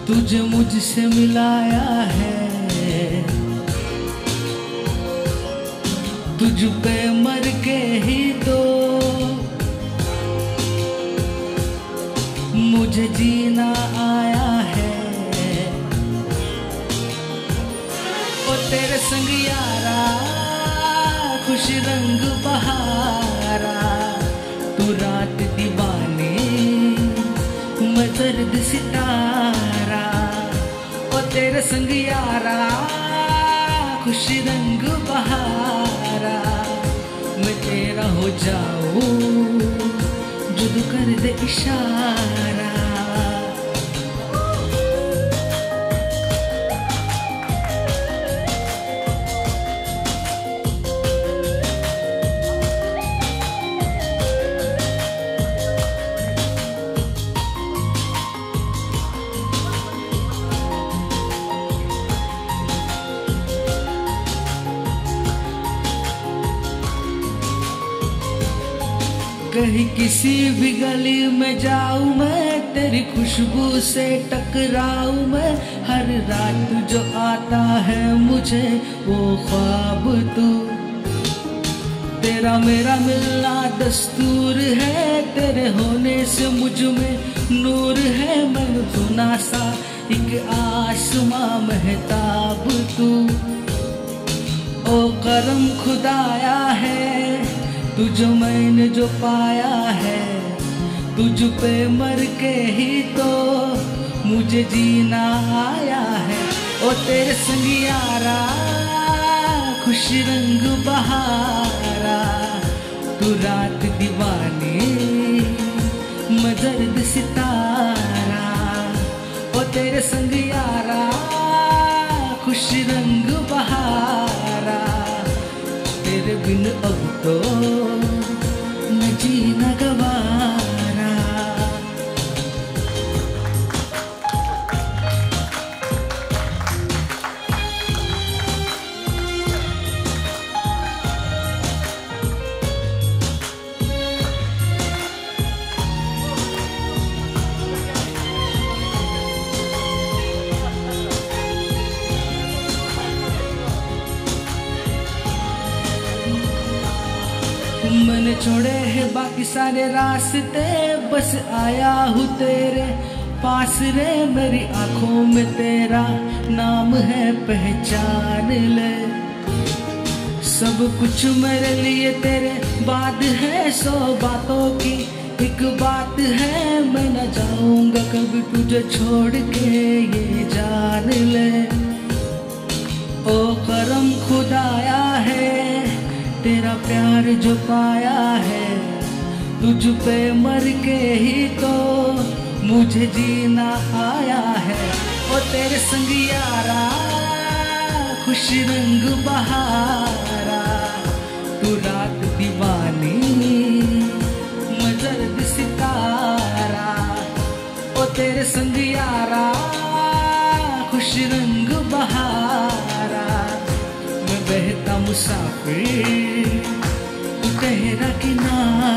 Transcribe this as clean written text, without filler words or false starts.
तुझे मुझसे मिलाया है, तुझ पे मर के ही तो मुझे जीना आया है। ओ तेरे संग यारा खुश रंग बहारा, तू रात दीवानी मैं दर्द सितारा। ओ तेरे संग यारा खुश रंग बहारा, मैं तेरा हो जाऊं जुद कर दे इशारा। कहीं किसी भी गली में जाऊं मैं, तेरी खुशबू से टकराऊं मैं। हर रात जो आता है मुझे वो ख्वाब तू, तेरा मेरा मिलना दस्तूर है। तेरे होने से मुझ में नूर है, मैं सुना सा एक आसमां महताब तू। ओ करम खुदाया है तुझ मैंने जो पाया है, तुझ पे मर के ही तो मुझे जीना आया है। ओ तेरे संग यारा खुश रंग बहारा, तू रात दीवानी मैं दर्द सितारा। ओ तेरे संग यारा खुश रंग बहारा, तेरे बिन अब तो न जीना गवारा। मैंने छोड़े हैं बाकी सारे रास्ते, बस आया हूँ तेरे पास रे। मेरी आंखों में तेरा नाम है पहचान ले, सब कुछ मेरे लिए तेरे बाद है। 100 बातों की एक बात है, मैं न जाऊंगा कभी तुझे छोड़ के ये जान ले। ओ करम खुदाया है तेरा प्यार जो पाया है, तुझ पे मर के ही तो मुझे जीना आया है। ओ तेरे संग यारा खुश रंग बहारा, तू रात दीवानी मैं दर्द सितारा। ओ तेरे संग यारा खुश रंग बहारा, मैं बहता मुसाफिर तेरा किनारा।